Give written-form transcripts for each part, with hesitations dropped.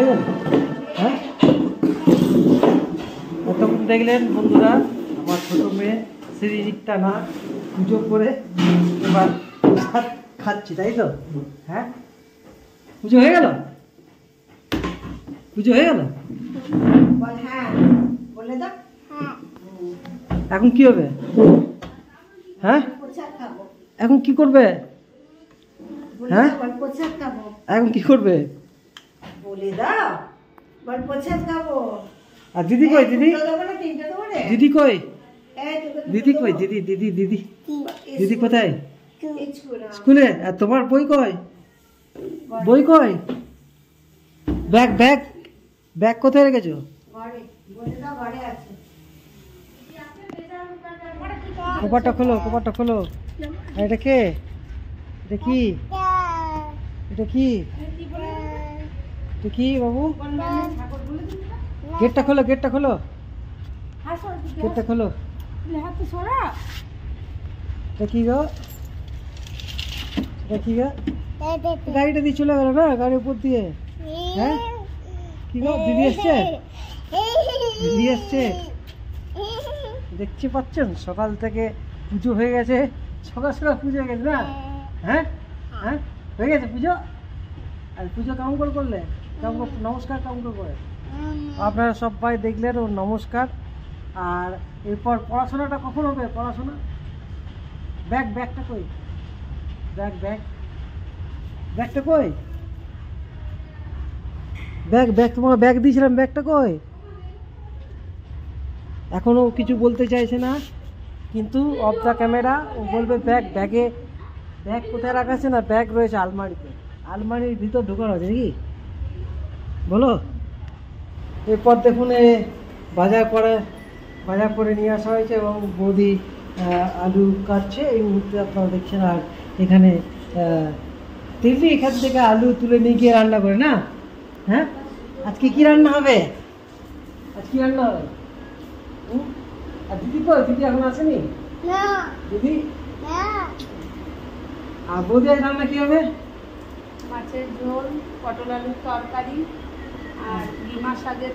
বুঝলেন? হ্যাঁ, এতক্ষণ দেখলেন বন্ধুরা আমার ছোট মেয়ে শ্রীযুক্তা না পুজো করে এবার প্রসাদ খাচ্ছি, তাই তো? হ্যাঁ, পুজো হয়ে গেল, পুজো হয়ে গেল। এখন কি হবে? হ্যাঁ, এখন কি করবে? হ্যাঁ, এখন কি করবে? আর দিদি কই? দিদি দিদি কই? দিদি কই? দিদি দিদি দিদি দিদি কোথায়? স্কুলে। আর তোমার বই কই? বই কই? ব্যাগ ব্যাগ ব্যাগ কোথায় রেখেছো? কপারটা খোলো, কপারটা খোলো। এটা কে? এটা কি? এটা কি? এটা কি বাবু? গেটটা খোলো, গেটটা খোলো, গেটটা খোলো। এটা কি গো? এটা কি গো? গাড়িটা দিয়ে চলে গেল না, গাড়ির উপর দিয়ে। হ্যাঁ, কি গো? দিদি এসছে, দিদি এসছে। দেখতে পাচ্ছেন সকাল থেকে পুজো হয়ে গেছে, সকাল সকাল পুজো হয়ে গেছে না? হ্যাঁ হ্যাঁ, হয়ে গেছে পুজো। আর পুজো কেমন করে করলে? কেমন নমস্কার কেমন করে? আপনারা সবাই দেখলেন ওর নমস্কার। আর এরপর পড়াশোনাটা কখন হবে? পড়াশোনা ব্যাগ ব্যাগটা কই? ব্যাগ ব্যাগ ব্যাগটা কই? ব্যাগ ব্যাগ তোমার ব্যাগ দিয়েছিলাম, ব্যাগটা কই? এখনো কিছু বলতে চাইছে না, কিন্তু অফ দ্য ক্যামেরা ও বলবে ব্যাগ। ব্যাগে ব্যাগ কোথায় রাখা আছে? না, ব্যাগ রয়েছে আলমারিতে, আলমারির ভিতর ঢোকানো আছে নাকি বলো? এরপর দেখুন বাজার করে নিয়ে আসা হয়েছে এবং বৌদি আলু কাটছে এই মুহূর্তে আপনারা দেখছেন। আর এখানে তিতলি এখান থেকে আলু তুলে নিয়ে গিয়ে রান্না করে না? হ্যাঁ, আজকে কি রান্না হবে? আজ কি রান্না হবে? আর দিদি কই? দিদি এখন আসেনি দিদি? আর বৌদি আজ রান্না কি হবে? মাছের ঝোল, পটল আলুর তরকারি আর ডিমা শাকের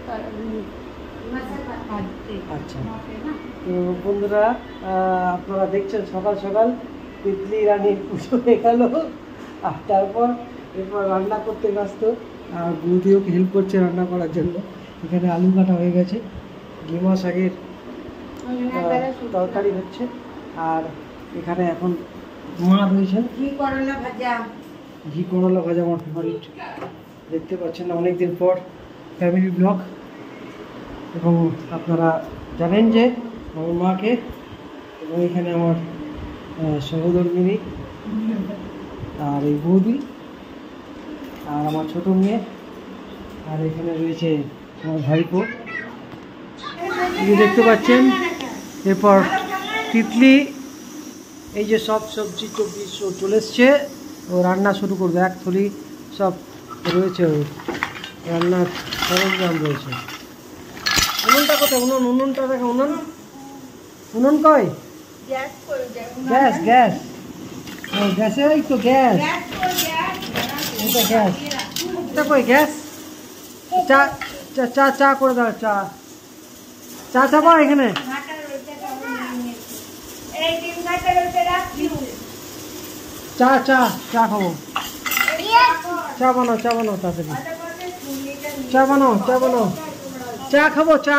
আচ্ছা, তো বন্ধুরা আপনারা দেখছেন সকাল সকাল তিতলি রানীর পুজো হয়ে গেল। আর তারপর এরপর রান্না করতে ব্যস্ত। আর বৌদিও হেল্প করছে রান্না করার জন্য। এখানে আলু কাটা হয়ে গেছে, ডিমা শাকের তরকারি হচ্ছে। আর এখানে এখন মা রয়েছেন, ঘি করলা ভাজা। ঘি করলা ভাজা আমার ফেভারিট। দেখতে পাচ্ছেন অনেকদিন পর ফ্যামিলি ব্লগ। এবং আপনারা জানেন যে আমার মাকে, এবং এখানে আমার সহধর্মিনী আর এই বৌদি আর আমার ছোট মেয়ে। আর এখানে রয়েছে আমার ভাইপো, দেখতে পাচ্ছেন। এরপর তিতলি এই যে সব সবজি টবজি চলে এসছে, ও রান্না শুরু করবে। এক থলি সব রয়েছে, ওর রান্নার সরঞ্জাম রয়েছে। উনুনটা কোথায়? উনুনটা দেখো, উনুন কই? গ্যাস গ্যাস গ্যাসে, এই তো গ্যাস, এটা গ্যাস। এটা কই গ্যাস? চা চা চা করে দাও, চা চা চাপা এখানে। চা চা চা খাবো, চা বানাও, চা বানাও তাড়াতাড়ি, চা বানাও, চা বানাও, চা খাবো, চা।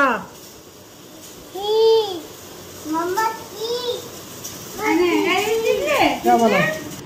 চা বানাও।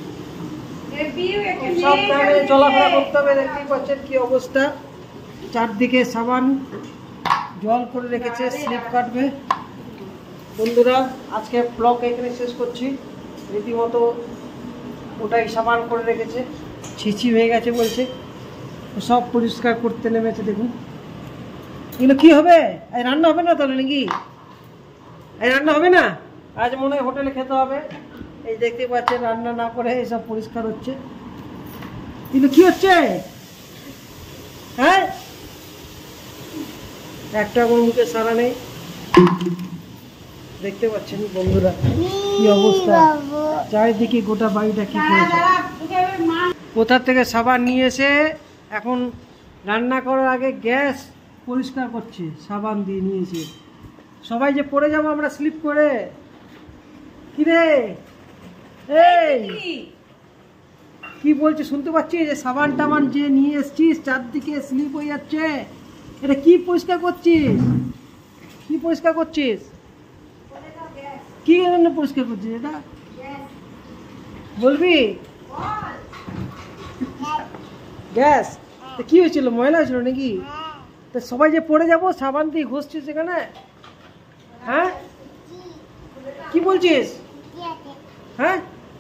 সাবধানে চলাফেরা করতে হবে। দেখতেই পাচ্ছেন কি অবস্থা, চারদিকে সাবান জল করে রেখেছে, স্লিপ কাটবে। বন্ধুরা আজকে ব্লগ এখানে শেষ করছি। রীতিমতো ওটাই সাবান করে রেখেছে, ছিছি হয়ে গেছে বলছে, সব পরিষ্কার করতে নেমেছে। দেখুন এগুলো কি হবে? এই রান্না হবে না তাহলে নাকি? এই রান্না হবে না আজ, মনে হয় হোটেলে খেতে হবে। এই দেখতে পাচ্ছেন রান্না না করে এইসব পরিষ্কার হচ্ছে। কিন্তু কি হচ্ছে? হ্যাঁ, একটা কোনো মুখে সারা নেই। দেখতে পাচ্ছেন বন্ধুরা কি অবস্থা, চারিদিকে গোটা বাড়িটা কি করেছে। কোথা থেকে সাবান নিয়ে এসে এখন রান্না করার আগে গ্যাস পরিষ্কার করছে, সাবান দিয়ে নিয়েছে। সবাই যে পড়ে যাবো আমরা স্লিপ করে। কি রে এই কি বলছে শুনতে পাচ্ছিস? যে সাবান টাবান যে নিয়ে এসছিস চারদিকে স্লিপ হয়ে যাচ্ছে, এটা কি পরিষ্কার করছিস? কি পরিষ্কার করছিস? কি জন্য পরিষ্কার করছিস এটা বলবি? গ্যাস তো কি হয়েছিল? ময়লা হয়েছিল নাকি? তো সবাই যে পড়ে যাবো সাবান দিয়ে ঘষছিস এখানে, হ্যাঁ? কি বলছিস? হ্যাঁ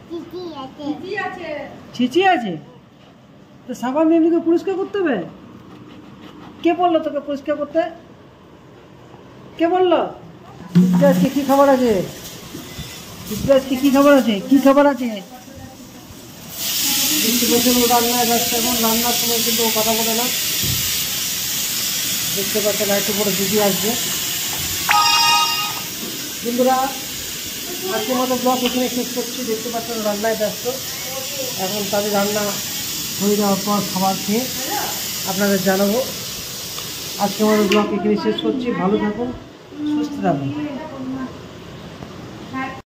ছিচি আছে তো সাবান দিয়ে এমনিকে পরিষ্কার করতে হবে? কে বললো তোকে পরিষ্কার করতে? কে বললো? আজকে কি খাবার আছে? আজকে কি খাবার আছে? কি খাবার আছে? রান্নায় ব্যস্ত, এখন রান্নার সময় কিন্তু ও কথা বলে না। দেখতে পাচ্ছেন একটু পরে দিদি আসবে। বন্ধুরা আজকের মতো ব্লগ এখানে শেষ করছি। দেখতে পাচ্ছেন রান্নায় ব্যস্ত। এখন তাদের রান্না হয়ে যাওয়ার পর খাবার খেয়ে আপনাদের জানাবো। আজকের মতো ব্লগ এখানে শেষ করছি। ভালো থাকুন, সুস্থ থাকুন।